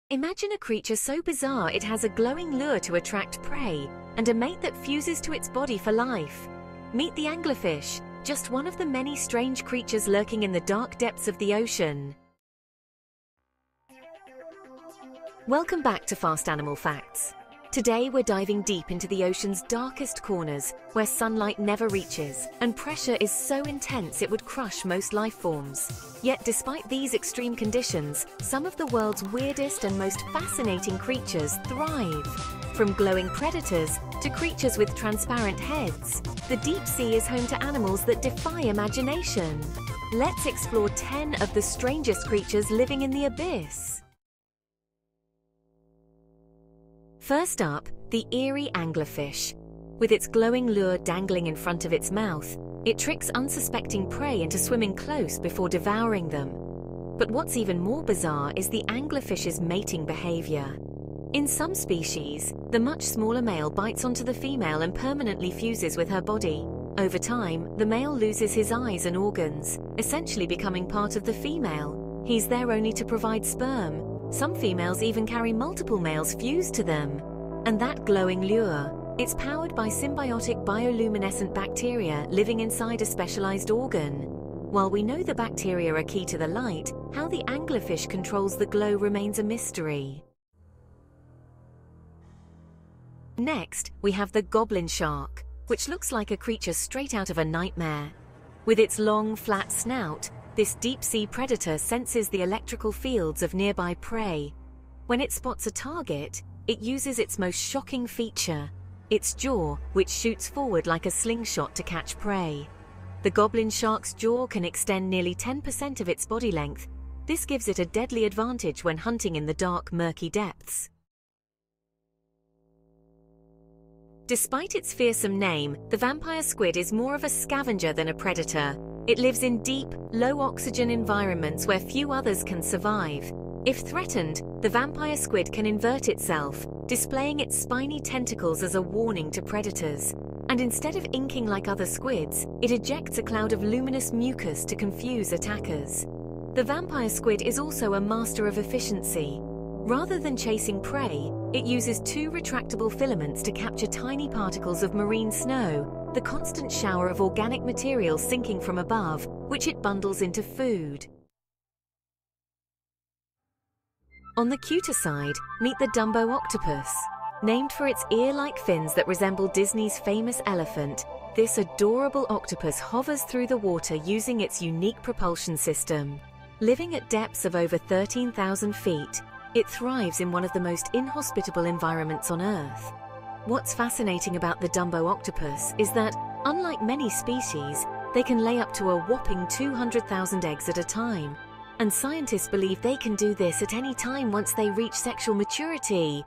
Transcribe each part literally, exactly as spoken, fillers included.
Imagine a creature so bizarre it has a glowing lure to attract prey and a mate that fuses to its body for life. Meet the anglerfish, just one of the many strange creatures lurking in the dark depths of the ocean. Welcome back to Fast Animal Facts. Today we're diving deep into the ocean's darkest corners, where sunlight never reaches, and pressure is so intense it would crush most life forms. Yet despite these extreme conditions, some of the world's weirdest and most fascinating creatures thrive. From glowing predators to creatures with transparent heads, the deep sea is home to animals that defy imagination. Let's explore ten of the strangest creatures living in the abyss. First up, the eerie anglerfish. With its glowing lure dangling in front of its mouth, it tricks unsuspecting prey into swimming close before devouring them. But what's even more bizarre is the anglerfish's mating behavior. In some species, the much smaller male bites onto the female and permanently fuses with her body. Over time, the male loses his eyes and organs, essentially becoming part of the female. He's there only to provide sperm. Some females even carry multiple males fused to them. And that glowing lure, it's powered by symbiotic bioluminescent bacteria living inside a specialized organ. While we know the bacteria are key to the light, how the anglerfish controls the glow remains a mystery. Next, we have the goblin shark, which looks like a creature straight out of a nightmare. With its long, flat snout, this deep-sea predator senses the electrical fields of nearby prey. When it spots a target, it uses its most shocking feature, its jaw, which shoots forward like a slingshot to catch prey. The goblin shark's jaw can extend nearly ten percent of its body length. This gives it a deadly advantage when hunting in the dark, murky depths. Despite its fearsome name, the vampire squid is more of a scavenger than a predator. It lives in deep, low-oxygen environments where few others can survive. If threatened, the vampire squid can invert itself, displaying its spiny tentacles as a warning to predators. And instead of inking like other squids, it ejects a cloud of luminous mucus to confuse attackers. The vampire squid is also a master of efficiency. Rather than chasing prey, it uses two retractable filaments to capture tiny particles of marine snow, the constant shower of organic material sinking from above, which it bundles into food. On the cuter side, meet the Dumbo octopus. Named for its ear-like fins that resemble Disney's famous elephant, this adorable octopus hovers through the water using its unique propulsion system. Living at depths of over thirteen thousand feet, it thrives in one of the most inhospitable environments on Earth. What's fascinating about the Dumbo octopus is that, unlike many species, they can lay up to a whopping two hundred thousand eggs at a time. And scientists believe they can do this at any time once they reach sexual maturity.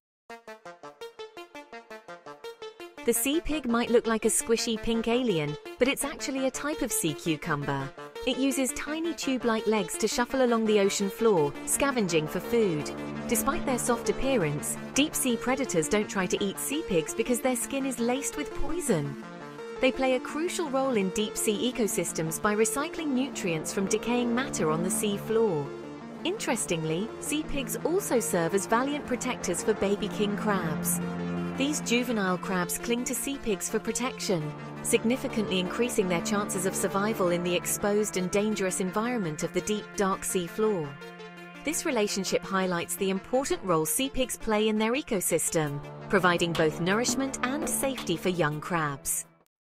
The sea pig might look like a squishy pink alien, but it's actually a type of sea cucumber. It uses tiny tube-like legs to shuffle along the ocean floor, scavenging for food. Despite their soft appearance, deep-sea predators don't try to eat sea pigs because their skin is laced with poison. They play a crucial role in deep-sea ecosystems by recycling nutrients from decaying matter on the sea floor. Interestingly, sea pigs also serve as valiant protectors for baby king crabs. These juvenile crabs cling to sea pigs for protection, significantly increasing their chances of survival in the exposed and dangerous environment of the deep, dark sea floor. This relationship highlights the important role sea pigs play in their ecosystem, providing both nourishment and safety for young crabs.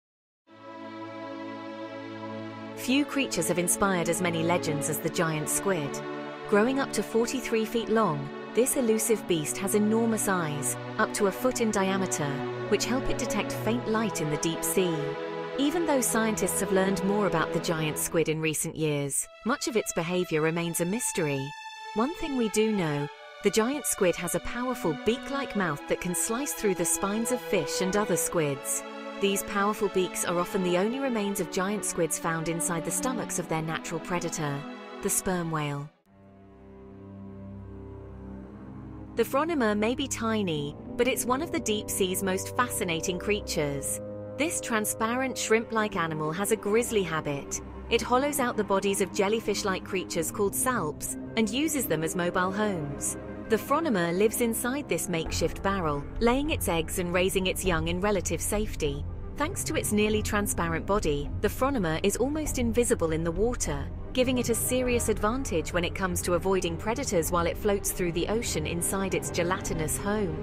Few creatures have inspired as many legends as the giant squid. Growing up to forty-three feet long, this elusive beast has enormous eyes, up to a foot in diameter, which help it detect faint light in the deep sea. Even though scientists have learned more about the giant squid in recent years, much of its behavior remains a mystery. One thing we do know, the giant squid has a powerful beak-like mouth that can slice through the spines of fish and other squids. These powerful beaks are often the only remains of giant squids found inside the stomachs of their natural predator, the sperm whale. The Phronima may be tiny, but it's one of the deep sea's most fascinating creatures. This transparent shrimp-like animal has a grisly habit. It hollows out the bodies of jellyfish-like creatures called salps and uses them as mobile homes. The Phronima lives inside this makeshift barrel, laying its eggs and raising its young in relative safety. Thanks to its nearly transparent body, the Phronima is almost invisible in the water, giving it a serious advantage when it comes to avoiding predators while it floats through the ocean inside its gelatinous home.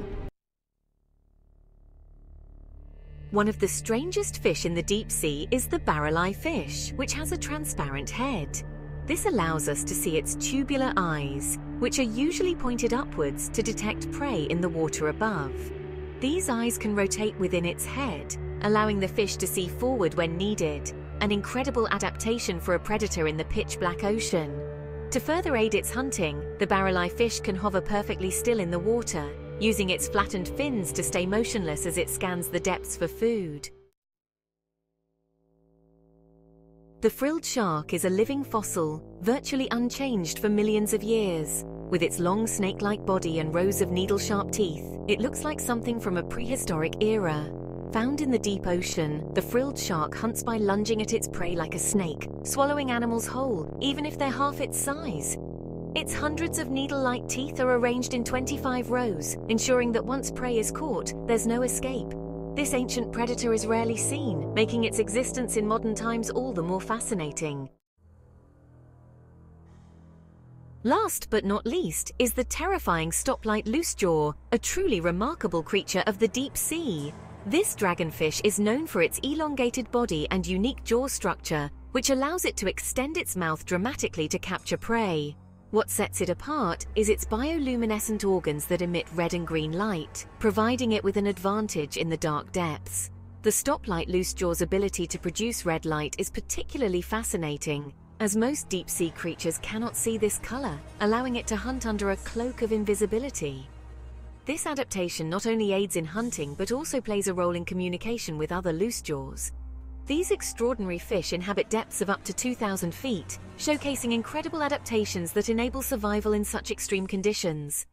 One of the strangest fish in the deep sea is the barrel-eye fish, which has a transparent head. This allows us to see its tubular eyes, which are usually pointed upwards to detect prey in the water above. These eyes can rotate within its head, allowing the fish to see forward when needed, an incredible adaptation for a predator in the pitch-black ocean. To further aid its hunting, the barrel-eye fish can hover perfectly still in the water, using its flattened fins to stay motionless as it scans the depths for food. The frilled shark is a living fossil, virtually unchanged for millions of years. With its long snake-like body and rows of needle-sharp teeth, it looks like something from a prehistoric era. Found in the deep ocean, the frilled shark hunts by lunging at its prey like a snake, swallowing animals whole, even if they're half its size. Its hundreds of needle-like teeth are arranged in twenty-five rows, ensuring that once prey is caught, there's no escape. This ancient predator is rarely seen, making its existence in modern times all the more fascinating. Last but not least is the terrifying stoplight loosejaw, a truly remarkable creature of the deep sea. This dragonfish is known for its elongated body and unique jaw structure, which allows it to extend its mouth dramatically to capture prey. What sets it apart is its bioluminescent organs that emit red and green light, providing it with an advantage in the dark depths. The stoplight loosejaw's ability to produce red light is particularly fascinating, as most deep-sea creatures cannot see this color, allowing it to hunt under a cloak of invisibility. This adaptation not only aids in hunting but also plays a role in communication with other loosejaws. These extraordinary fish inhabit depths of up to two thousand feet, showcasing incredible adaptations that enable survival in such extreme conditions.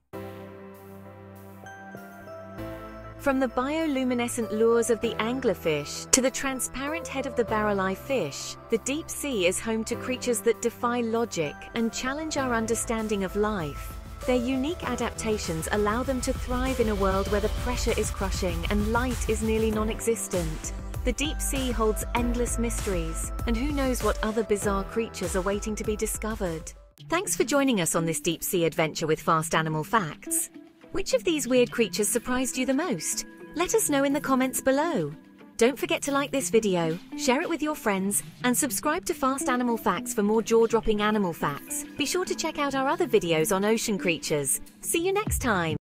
From the bioluminescent lures of the anglerfish to the transparent head of the barrel-eye fish, the deep sea is home to creatures that defy logic and challenge our understanding of life. Their unique adaptations allow them to thrive in a world where the pressure is crushing and light is nearly non-existent. The deep sea holds endless mysteries, and who knows what other bizarre creatures are waiting to be discovered. Thanks for joining us on this deep sea adventure with Fast Animal Facts. Which of these weird creatures surprised you the most? Let us know in the comments below. Don't forget to like this video, share it with your friends, and subscribe to Fast Animal Facts for more jaw-dropping animal facts. Be sure to check out our other videos on ocean creatures. See you next time!